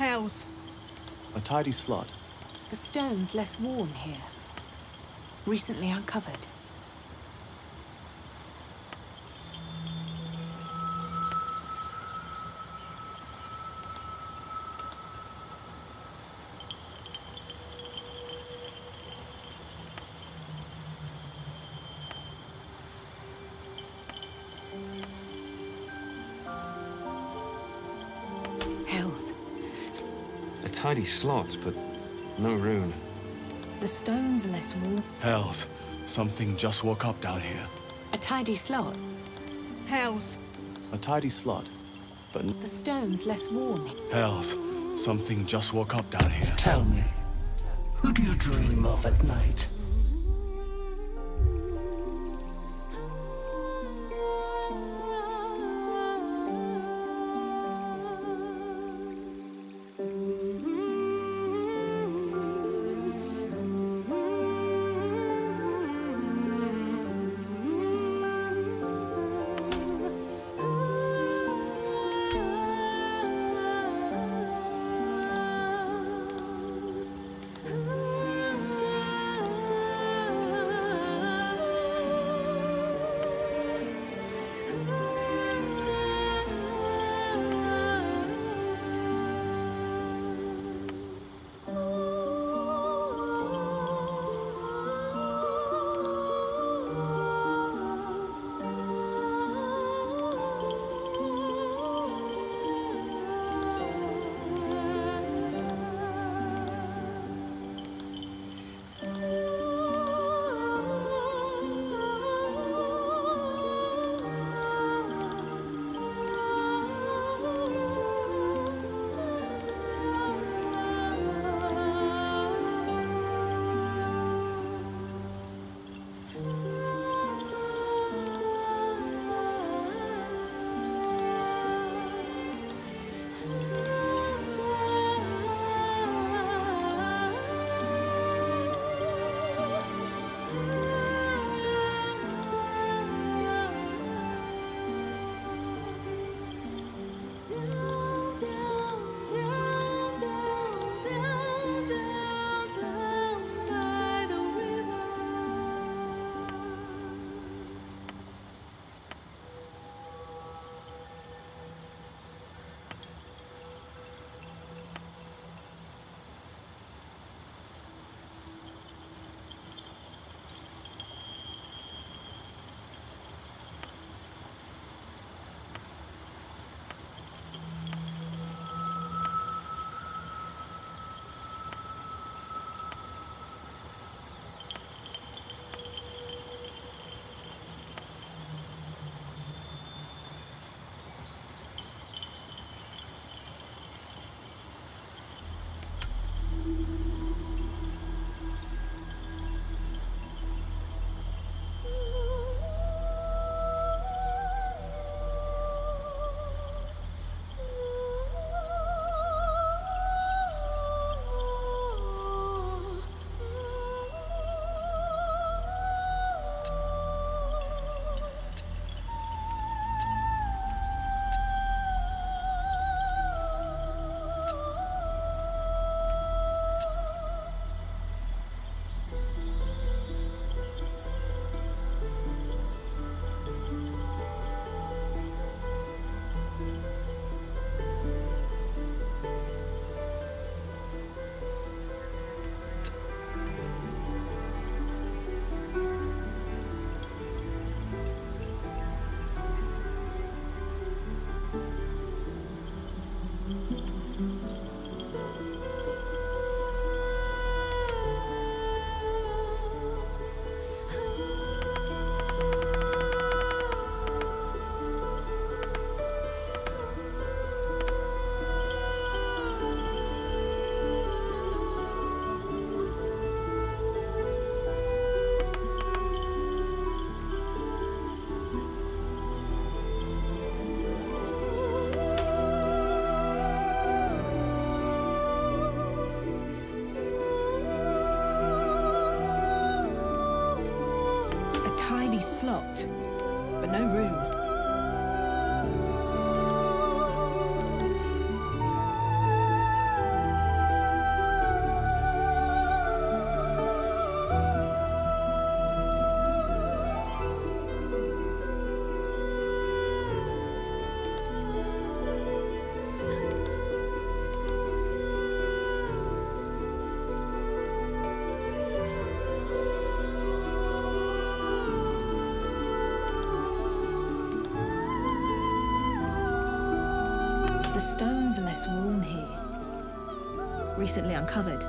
Hells. A tidy slot. The stone's less worn here. Recently uncovered. Hells. A tidy slot, but no rune. The stone's less worn. Hells. Something just woke up down here. A tidy slot. Hells. A tidy slot. But The stone's less worn. Hells. Something just woke up down here. Tell me, who do you dream of at night? Slot, but no room. stone's less worn here. Recently uncovered.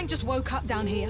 Something just woke up down here.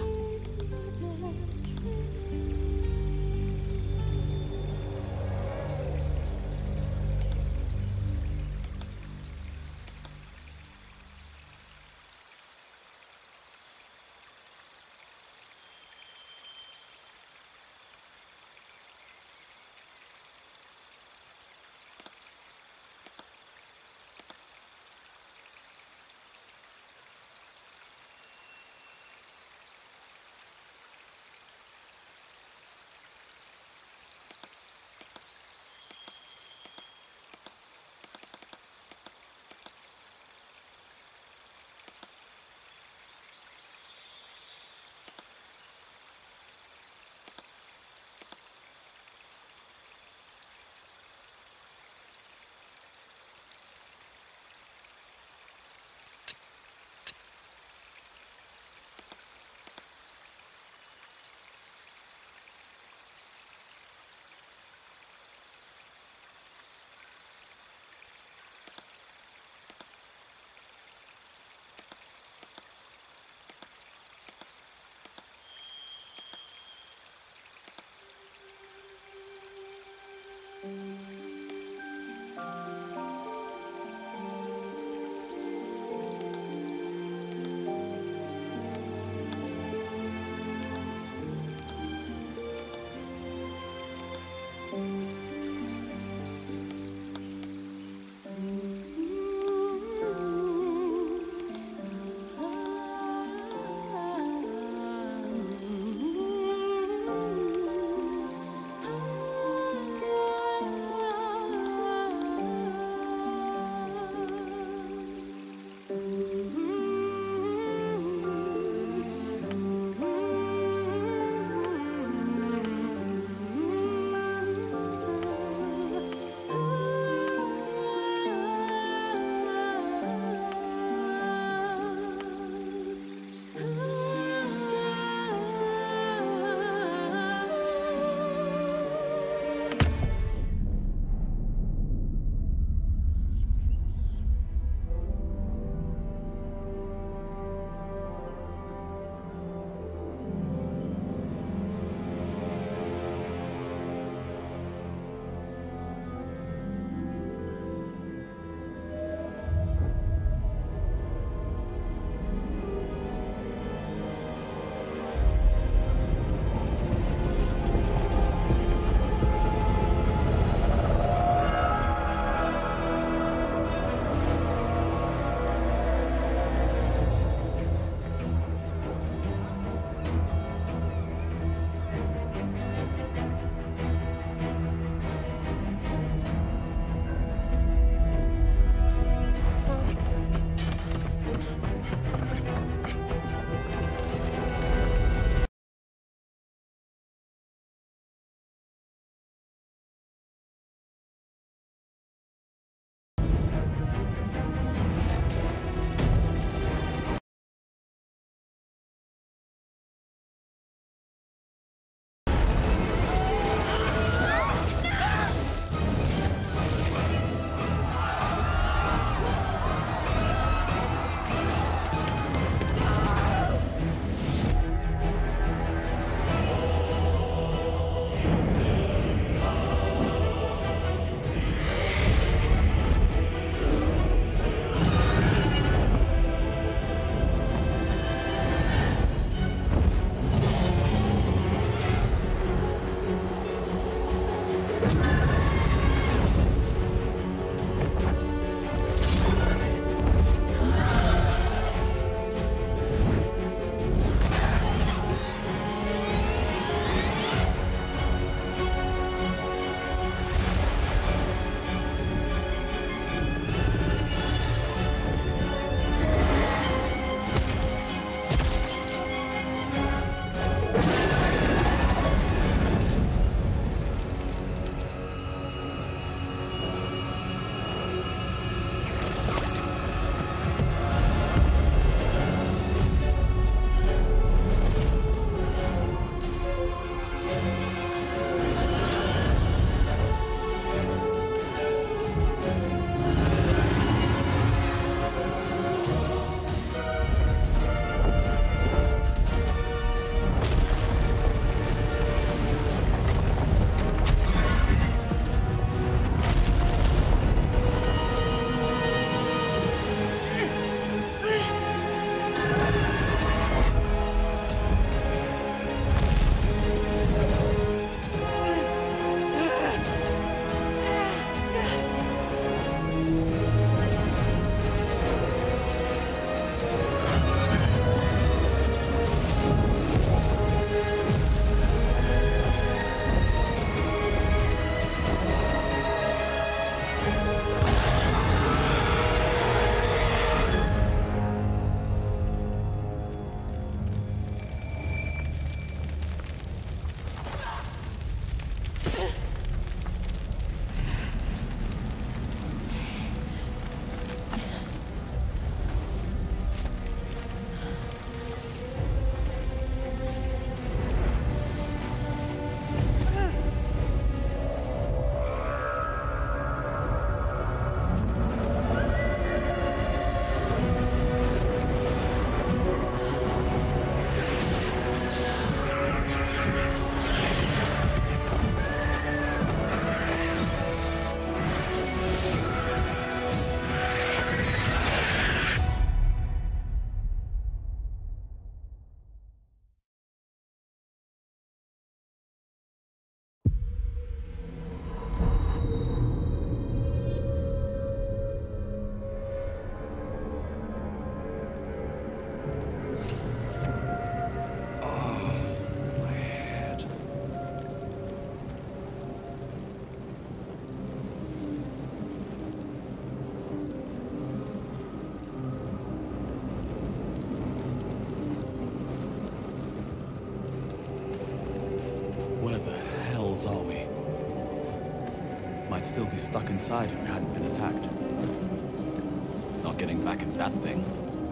I'd still be stuck inside if we hadn't been attacked. Not getting back in that thing.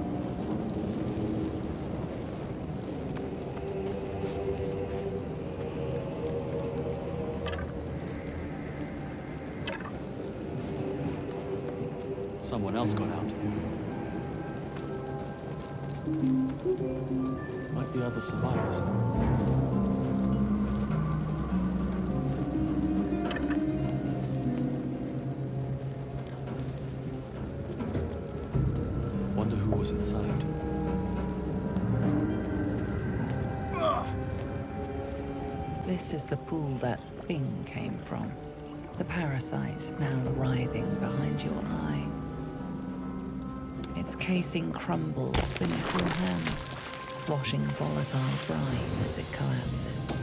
Someone else got out. Might be other survivors. Wonder who was inside. This is the pool that thing came from. The parasite now writhing behind your eye. Its casing crumbles beneath your hands, sloshing volatile brine as it collapses.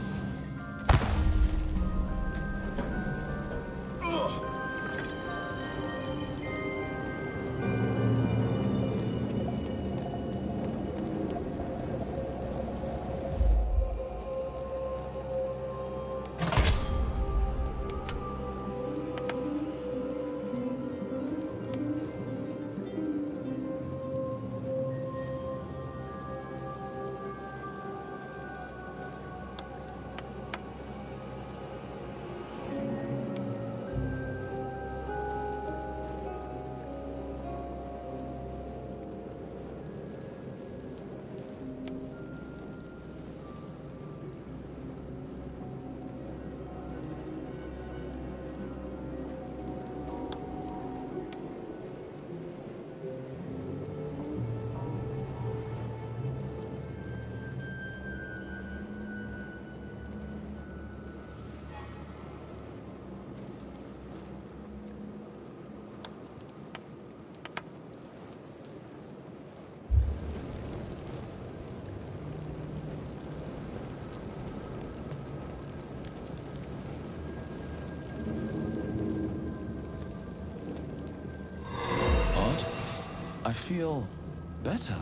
I feel better.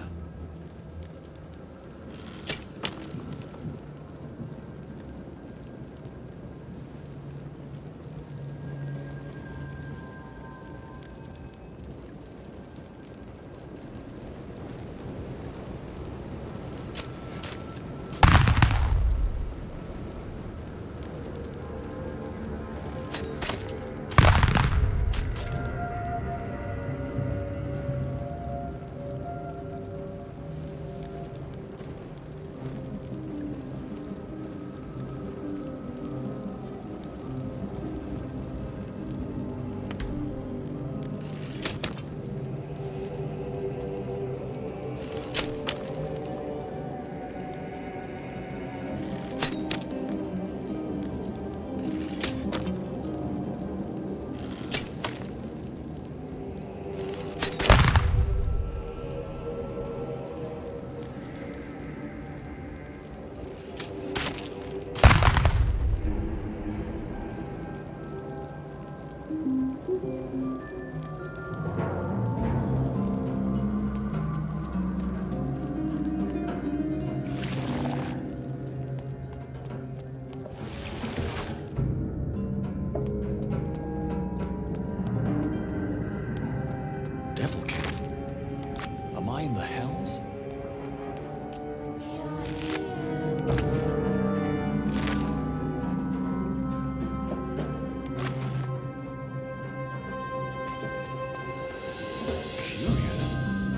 Devil Cave? Am I in the hells? Curious.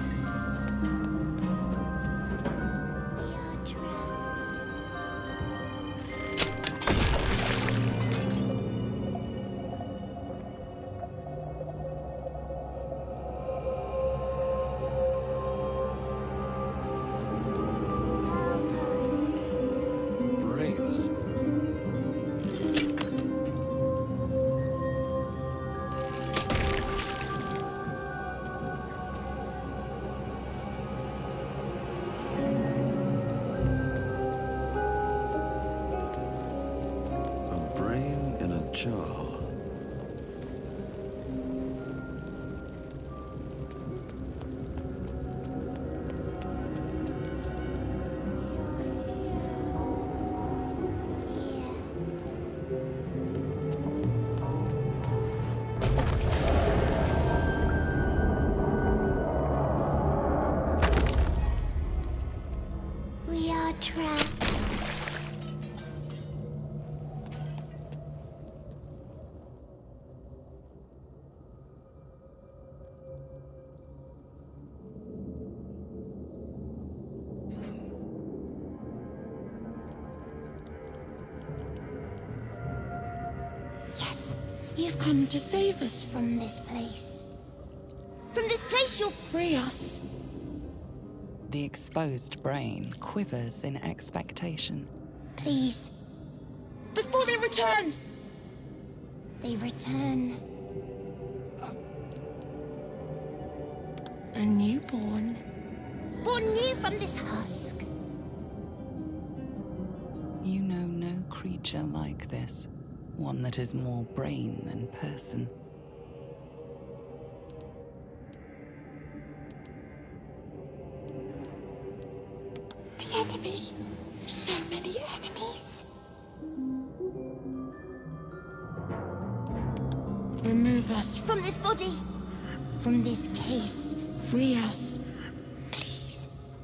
Brains. A brain in a jar. trap. Yes, you've come to save us from this place. From this place you'll free us. The exposed brain quivers in expectation. Please. Before they return! They return. A newborn. Born new from this husk. You know no creature like this. One that is more brain than person. The enemy. So many enemies. Remove us From this body. From this case. Free us. Please.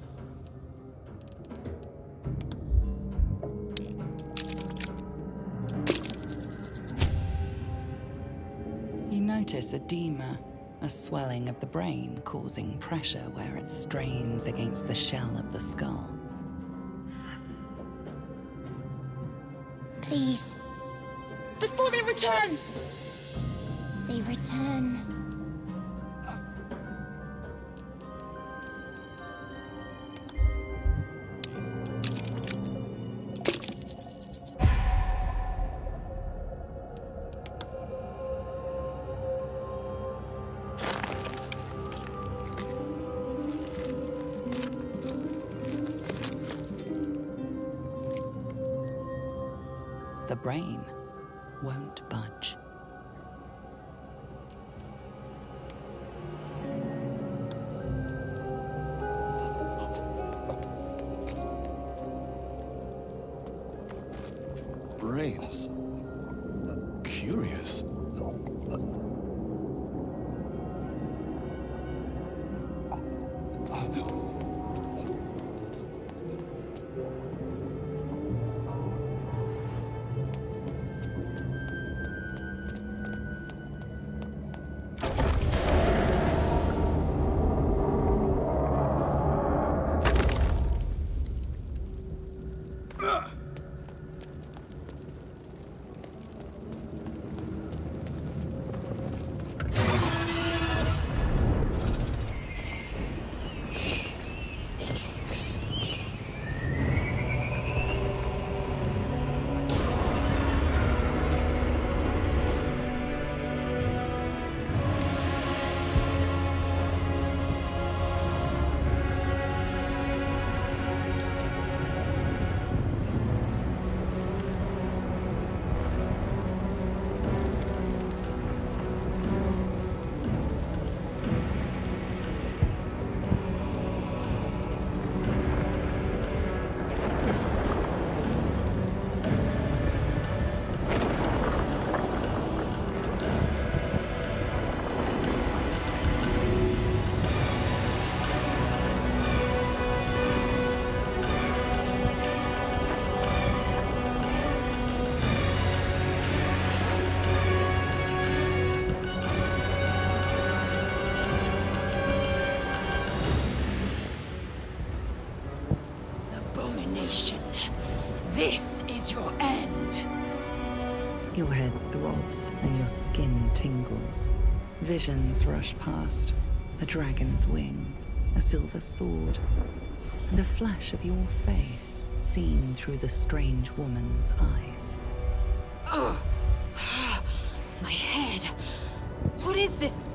You notice edema, a swelling of the brain causing pressure where it strains against the shell of the skull. Please. Before they return! They return. The brain won't budge. Brains. Curious. This is your end. Your head throbs and your skin tingles. Visions rush past. A dragon's wing, a silver sword, and a flash of your face seen through the strange woman's eyes. Oh, my head. What is this?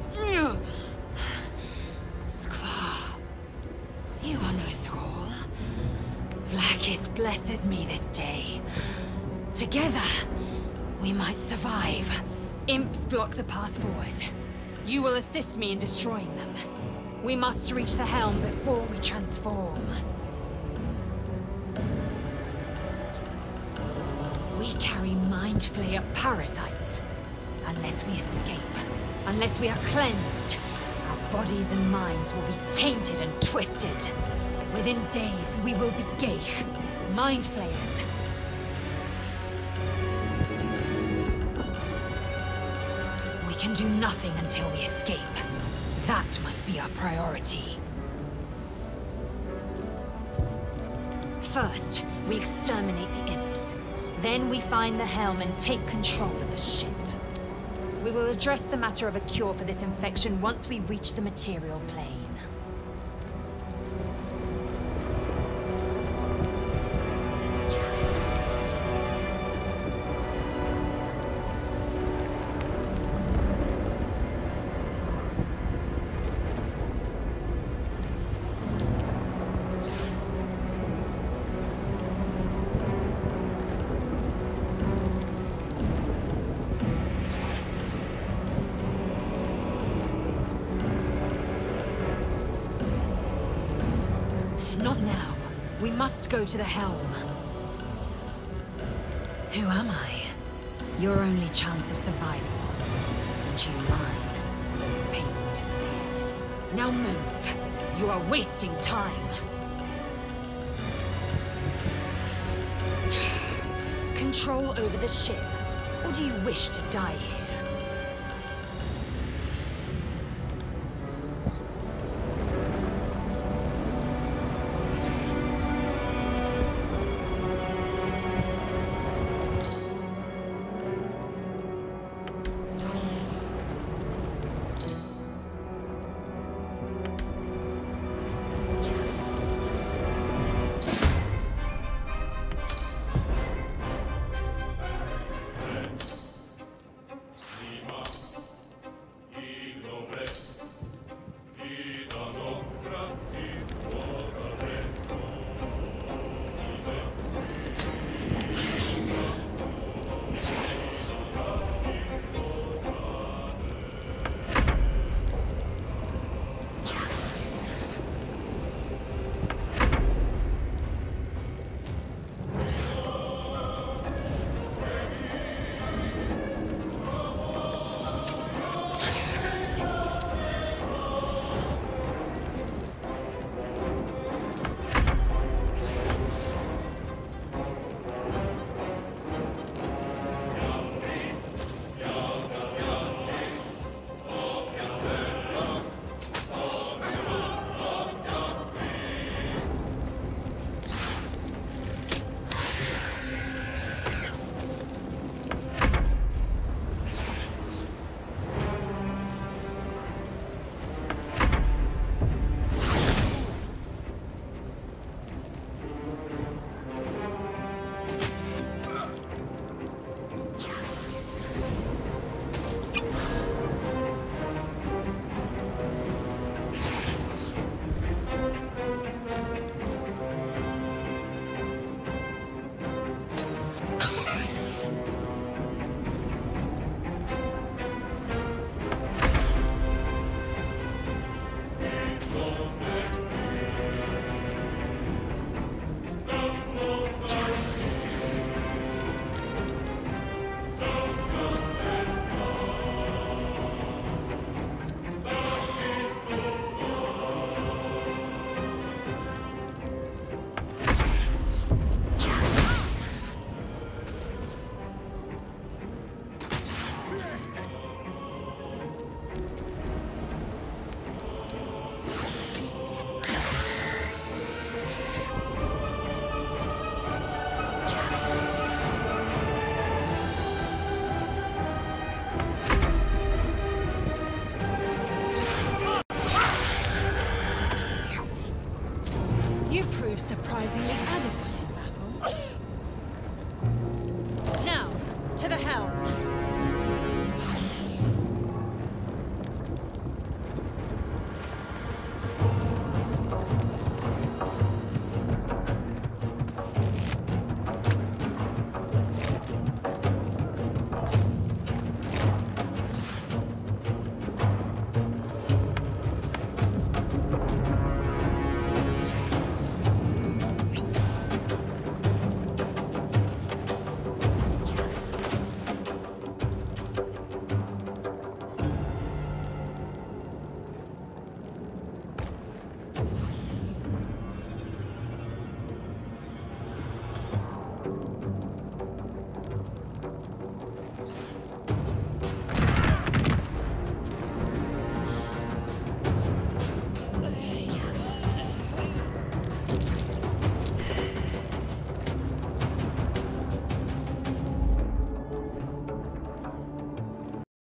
Skvar, you are no thrall. Vlaakith blesses me this day. Together, we might survive. Imps block the path forward. You will assist me in destroying them. We must reach the helm before we transform. We carry mind flayer parasites. Unless we escape, unless we are cleansed, our bodies and minds will be tainted and twisted. Within days, we will be Geich, Mind Flayers. We can do nothing until we escape. That must be our priority. First, we exterminate the imps. Then we find the helm and take control of the ship. We will address the matter of a cure for this infection once we reach the material plane. Not now. We must go to the helm. Who am I? Your only chance of survival. And you mine. It pains me to say it. Now move. You are wasting time. Control over the ship. Or do you wish to die here?